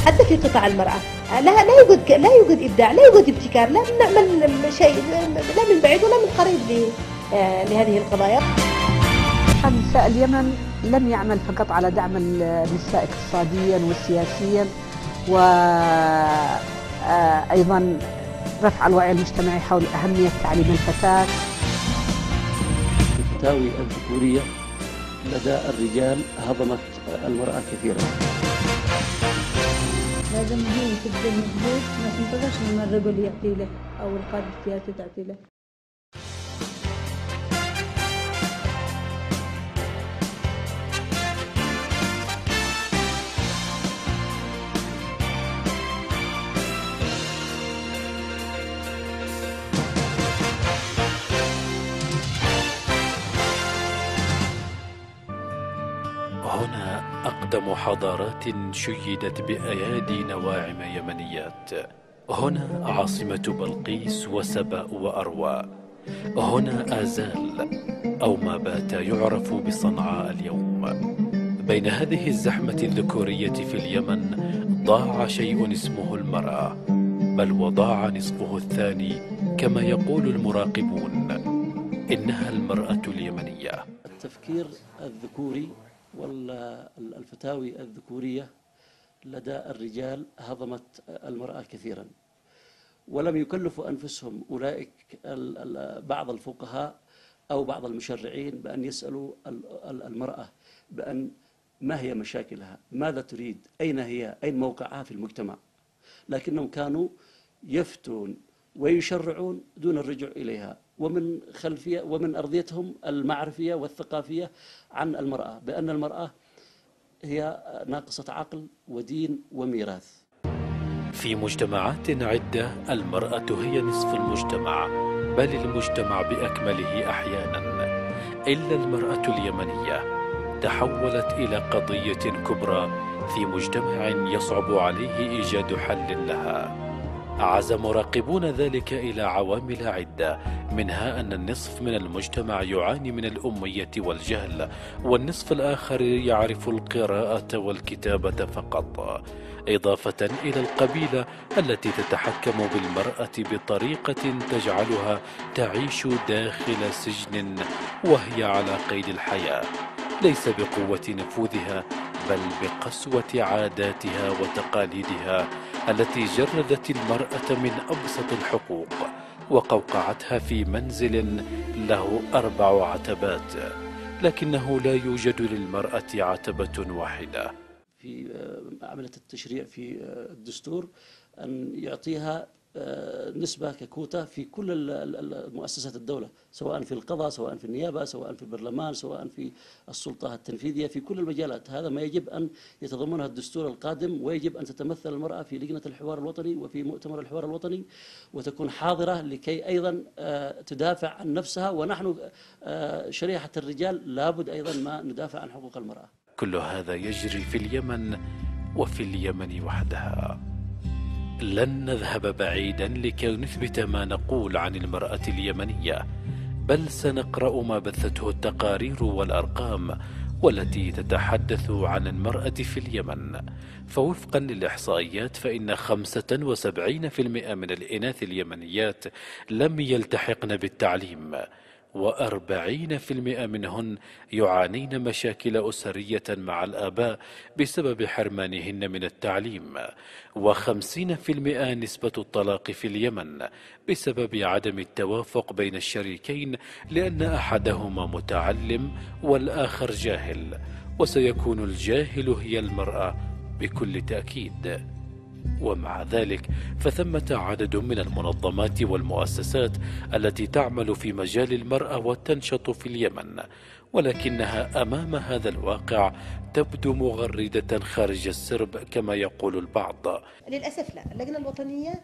حتى في قطاع المرأة لا يوجد إبداع، لا يوجد ابتكار، لا نعمل شيء لا من بعيد ولا من قريب لهذه القضايا. نساء اليمن لم يعمل فقط على دعم النساء اقتصاديا وسياسيا، وأيضا رفع الوعي المجتمعي حول أهمية تعليم الفتاة. الفتاوي الذكورية لدى الرجال هضمت المرأة كثيرا. لازم هي تبذل مجهود، ما تنتظرش لما الرجل يعطي له أو القادة السياسي تعطي له. هنا أقدم حضارات شيدت بأيادي نواعم يمنيات. هنا عاصمة بلقيس وسبأ وأروى. هنا آزال أو ما بات يعرف بصنعاء اليوم. بين هذه الزحمة الذكورية في اليمن ضاع شيء اسمه المرأة، بل وضاع نصفه الثاني كما يقول المراقبون. إنها المرأة اليمنية. التفكير الذكوري والفتاوي الذكورية لدى الرجال هضمت المرأة كثيرا، ولم يكلفوا أنفسهم أولئك بعض الفقهاء أو بعض المشرعين بأن يسألوا المرأة بأن ما هي مشاكلها، ماذا تريد، أين هي، أين موقعها في المجتمع، لكنهم كانوا يفتون ويشرعون دون الرجوع إليها، ومن خلفية ومن أرضيتهم المعرفية والثقافية عن المرأة، بأن المرأة هي ناقصة عقل ودين وميراث. في مجتمعات عدة المرأة هي نصف المجتمع، بل المجتمع بأكمله أحيانا. إلا المرأة اليمنية تحولت إلى قضية كبرى في مجتمع يصعب عليه إيجاد حل لها. عزى مراقبون ذلك إلى عوامل عدة، منها أن النصف من المجتمع يعاني من الأمية والجهل، والنصف الآخر يعرف القراءة والكتابة فقط، إضافة إلى القبيلة التي تتحكم بالمرأة بطريقة تجعلها تعيش داخل سجن وهي على قيد الحياة، ليس بقوة نفوذها بل بقسوة عاداتها وتقاليدها التي جردت المرأة من أبسط الحقوق وقوقعتها في منزل له 4 عتبات، لكنه لا يوجد للمرأة عتبة واحدة. في عملية التشريع في الدستور أن يعطيها نسبة ككوتا في كل مؤسسات الدولة، سواء في القضاء، سواء في النيابة، سواء في البرلمان، سواء في السلطة التنفيذية، في كل المجالات. هذا ما يجب أن يتضمنها الدستور القادم، ويجب أن تتمثل المرأة في لجنة الحوار الوطني وفي مؤتمر الحوار الوطني، وتكون حاضرة لكي أيضا تدافع عن نفسها. ونحن شريحة الرجال لابد أيضا ما ندافع عن حقوق المرأة. كل هذا يجري في اليمن وفي اليمن وحدها. لن نذهب بعيدا لكي نثبت ما نقول عن المرأة اليمنية، بل سنقرأ ما بثته التقارير والأرقام والتي تتحدث عن المرأة في اليمن. فوفقا للإحصائيات فإن 75% من الإناث اليمنيات لم يلتحقن بالتعليم، و40% منهن يعانين مشاكل أسرية مع الآباء بسبب حرمانهن من التعليم، و50% نسبة الطلاق في اليمن بسبب عدم التوافق بين الشريكين، لأن أحدهما متعلم والآخر جاهل، وسيكون الجاهل هي المرأة بكل تأكيد. ومع ذلك فثمة عدد من المنظمات والمؤسسات التي تعمل في مجال المرأة وتنشط في اليمن، ولكنها أمام هذا الواقع تبدو مغردة خارج السرب كما يقول البعض. للأسف لا، اللجنة الوطنية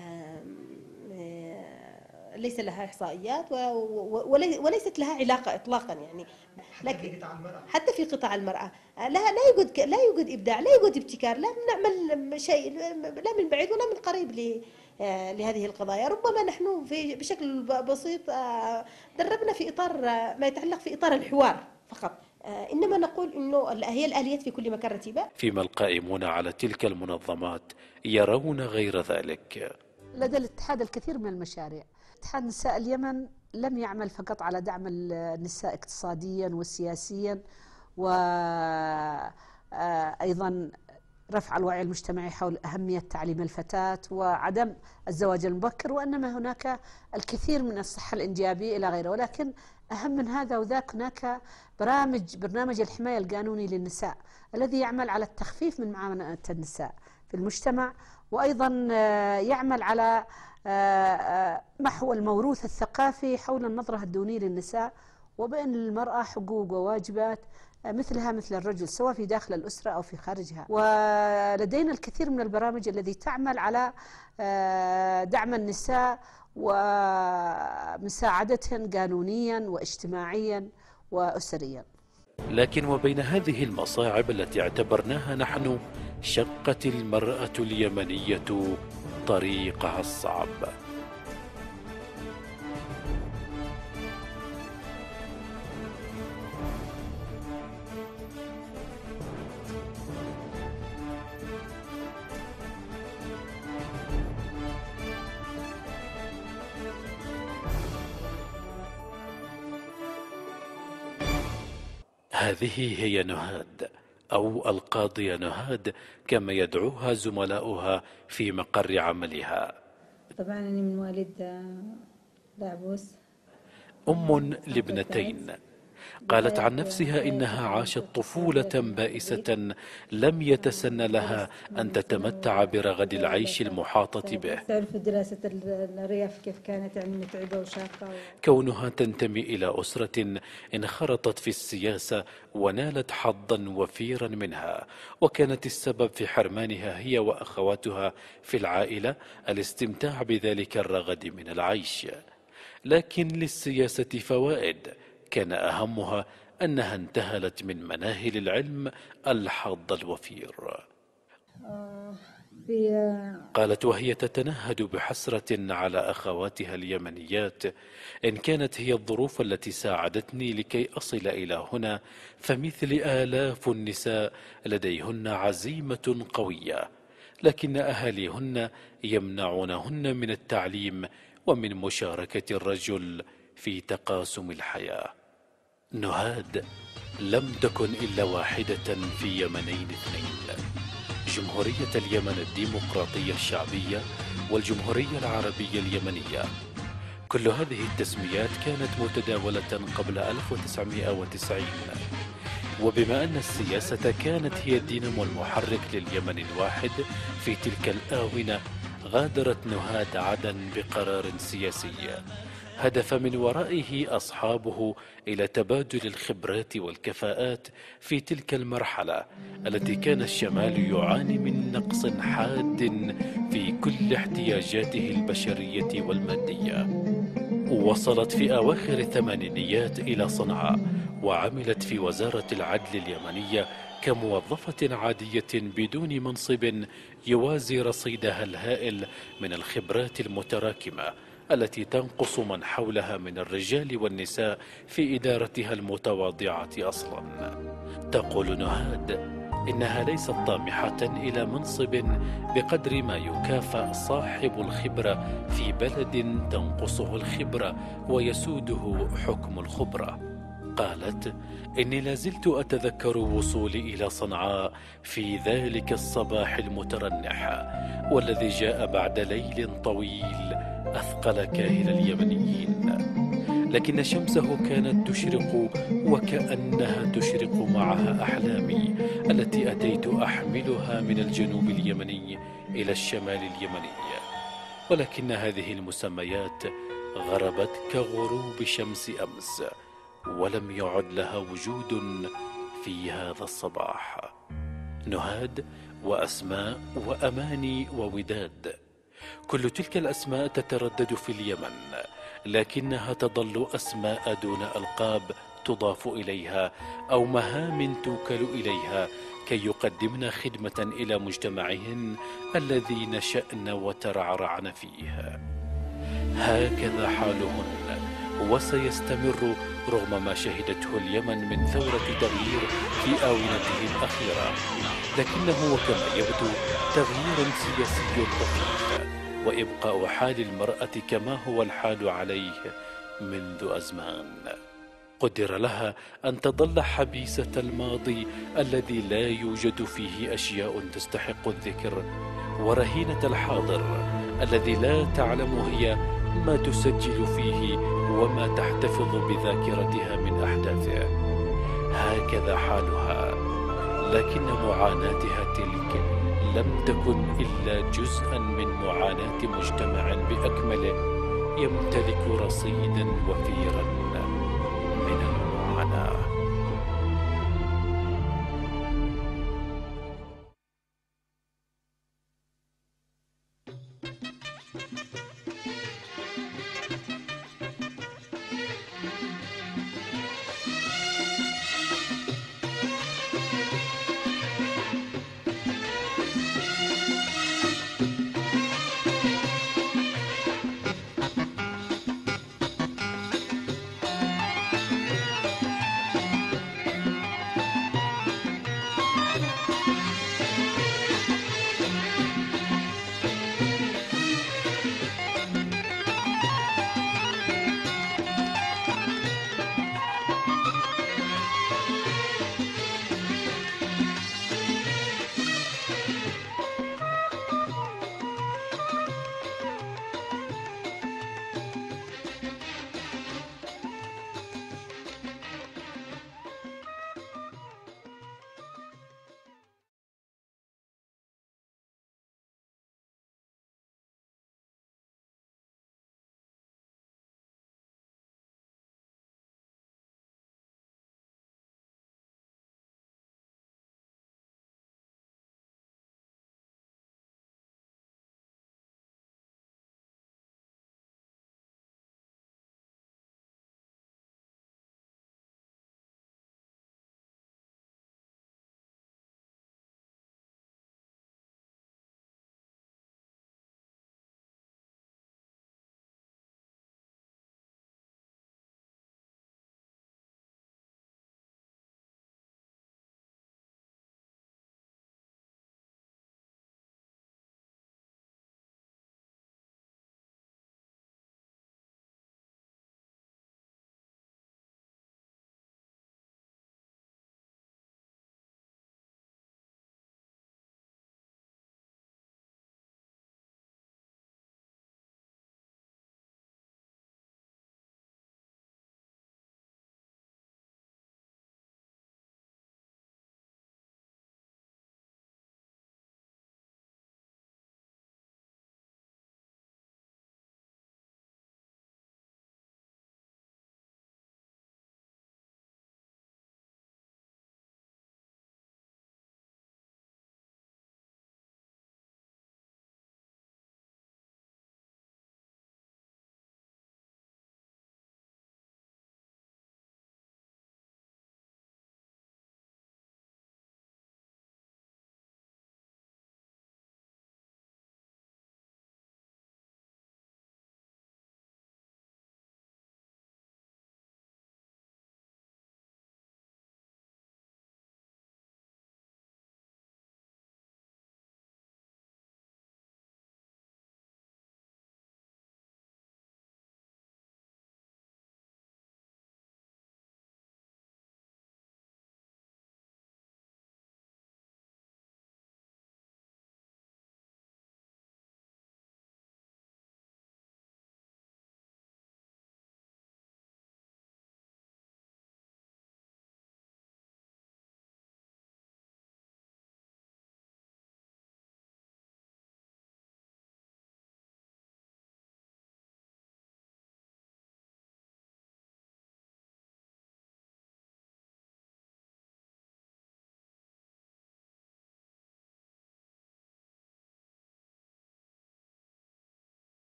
ليس لها إحصائيات وليست لها علاقة إطلاقا، يعني لكن حتى في قطاع المرأة لا يوجد إبداع، لا يوجد ابتكار، لا نعمل شيء لا من بعيد ولا من قريب لهذه القضايا. ربما نحن بشكل بسيط دربنا في إطار ما يتعلق في إطار الحوار فقط، إنما نقول إنه هي الآليات في كل مكان رتيبة. فيما القائمون على تلك المنظمات يرون غير ذلك. لدى الاتحاد الكثير من المشاريع. اتحاد نساء اليمن لم يعمل فقط على دعم النساء اقتصاديا وسياسيا، وأيضا رفع الوعي المجتمعي حول أهمية تعليم الفتاة وعدم الزواج المبكر، وإنما هناك الكثير من الصحة الإنجابية إلى غيره. ولكن أهم من هذا وذاك هناك برنامج الحماية القانوني للنساء الذي يعمل على التخفيف من معاناة النساء في المجتمع، وأيضا يعمل على محو الموروث الثقافي حول النظرة الدونية للنساء، وبأن للمرأة حقوق وواجبات مثلها مثل الرجل سواء في داخل الأسرة أو في خارجها. ولدينا الكثير من البرامج التي تعمل على دعم النساء ومساعدتهن قانونيا واجتماعيا وأسريا. لكن وبين هذه المصاعب التي اعتبرناها نحن، شقت المرأة اليمنية طريقها الصعب. هذه هي نهاد، أو القاضية نهاد كما يدعوها زملاؤها في مقر عملها. طبعا أنا من والد دعبوس، أم لابنتين. قالت عن نفسها إنها عاشت طفولة بائسة لم يتسن لها أن تتمتع برغد العيش المحاطة به. تعرف دراسة الريف كيف كانت يعني متعبة وشاقة. كونها تنتمي إلى أسرة انخرطت في السياسة ونالت حظا وفيرا منها، وكانت السبب في حرمانها هي وأخواتها في العائلة الاستمتاع بذلك الرغد من العيش. لكن للسياسة فوائد، كان أهمها أنها انتهلت من مناهل العلم الحظ الوفير. قالت وهي تتنهد بحسرة على أخواتها اليمنيات: إن كانت هي الظروف التي ساعدتني لكي أصل إلى هنا، فمثل آلاف النساء لديهن عزيمة قوية، لكن أهاليهن يمنعونهن من التعليم ومن مشاركة الرجل في تقاسم الحياة. نهاد لم تكن إلا واحدة في يمنين اثنين: جمهورية اليمن الديمقراطية الشعبية والجمهورية العربية اليمنية. كل هذه التسميات كانت متداولة قبل 1990، وبما أن السياسة كانت هي الدينامو المحرك لليمن الواحد في تلك الآونة، غادرت نهاد عدن بقرار سياسي هدف من ورائه أصحابه إلى تبادل الخبرات والكفاءات في تلك المرحلة التي كان الشمال يعاني من نقص حاد في كل احتياجاته البشرية والمادية. وصلت في أواخر الثمانينيات إلى صنعاء، وعملت في وزارة العدل اليمنية كموظفة عادية بدون منصب يوازي رصيدها الهائل من الخبرات المتراكمة التي تنقص من حولها من الرجال والنساء في إدارتها المتواضعة أصلا. تقول نهاد إنها ليست طامحة إلى منصب بقدر ما يكافأ صاحب الخبرة في بلد تنقصه الخبرة ويسوده حكم الخبرة. قالت: إني لازلت أتذكر وصولي إلى صنعاء في ذلك الصباح المترنح، والذي جاء بعد ليل طويل أثقل كاهل اليمنيين، لكن شمسه كانت تشرق وكأنها تشرق معها أحلامي التي أتيت أحملها من الجنوب اليمني إلى الشمال اليمني، ولكن هذه المسميات غربت كغروب شمس أمس، ولم يعد لها وجود في هذا الصباح. نهاد وأسماء وأماني ووداد، كل تلك الأسماء تتردد في اليمن، لكنها تظل أسماء دون ألقاب تضاف إليها أو مهام توكل إليها كي يقدمن خدمة إلى مجتمعهن الذي نشأن وترعرعن فيه. هكذا حالهن وسيستمر رغم ما شهدته اليمن من ثورة تغيير في آونته الأخيرة، لكنه وكما يبدو تغيير سياسي بسيط، وإبقاء حال المرأة كما هو الحال عليه منذ أزمان. قدر لها أن تظل حبيسة الماضي الذي لا يوجد فيه أشياء تستحق الذكر، ورهينة الحاضر الذي لا تعلم هي ما تسجل فيه وما تحتفظ بذاكرتها من أحداثه. هكذا حالها، لكن معاناتها تلك لم تكن إلا جزءا من معاناة مجتمع بأكمله يمتلك رصيدا وفيرا من المعاناة.